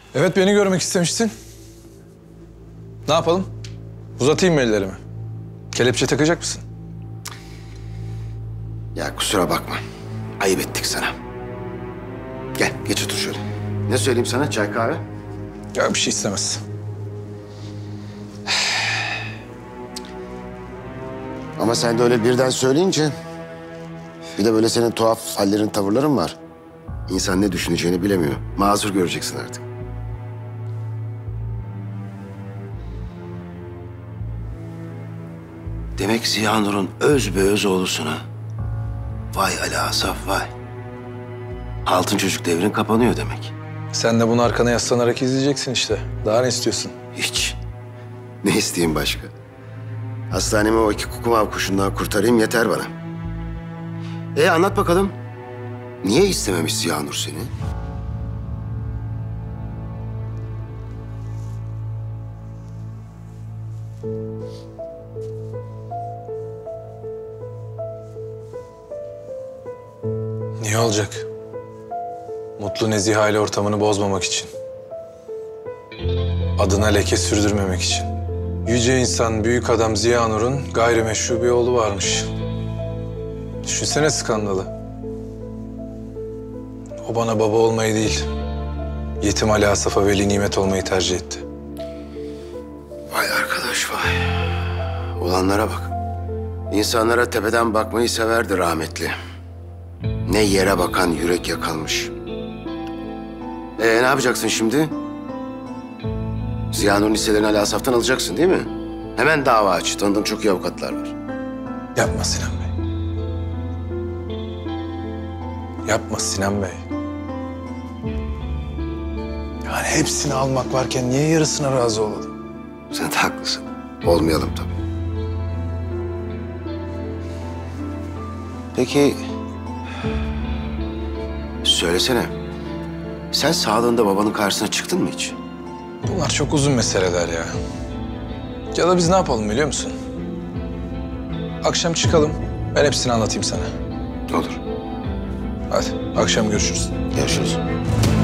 Evet, beni görmek istemiştin. Ne yapalım? Uzatayım mı ellerimi? Kelepçe takacak mısın? Ya kusura bakma. Ayıp ettik sana. Gel geç otur şöyle. Ne söyleyeyim sana? Çay kahve? Ya bir şey istemez. Ama sen de öyle birden söyleyince... Bir de böyle senin tuhaf hallerin, tavırların var. İnsan ne düşüneceğini bilemiyor. Mazur göreceksin artık. Demek Ziya Nur'un öz be öz oğlusun ha. Vay Ali Asaf vay. Altın çocuk devrin kapanıyor demek. Sen de bunu arkana yaslanarak izleyeceksin işte. Daha ne istiyorsun? Hiç. Ne isteyeyim başka? Hastanemi o 2 kukumav kuşundan kurtarayım yeter bana. Anlat bakalım. Niye istememiş Ziya Nur seni? Niye olacak? Mutlu Nezih aile ortamını bozmamak için. Adına leke sürdürmemek için. Yüce insan, büyük adam Ziya Nur'un gayrimeşru bir oğlu varmış. Düşünsene skandalı. O bana baba olmayı değil, yetim Ali Asaf'a veli nimet olmayı tercih etti. Vay arkadaş vay. Olanlara bak. İnsanlara tepeden bakmayı severdi rahmetli. Ne yere bakan yürek yakalmış. Ne yapacaksın şimdi? Ziya Nur'un hisselerini Ali Asaf'tan alacaksın değil mi? Hemen dava aç. Tanıdığım çok iyi avukatlar var. Yapma Sinan Bey. Yapma Sinan Bey. Yani hepsini almak varken niye yarısına razı olalım? Sen de haklısın. Olmayalım tabii. Peki... Söylesene. Sen sağlığında babanın karşısına çıktın mı hiç? Bunlar çok uzun meseleler ya. Ya da biz ne yapalım biliyor musun? Akşam çıkalım, ben hepsini anlatayım sana. Olur. Hadi, akşam görüşürüz. Görüşürüz.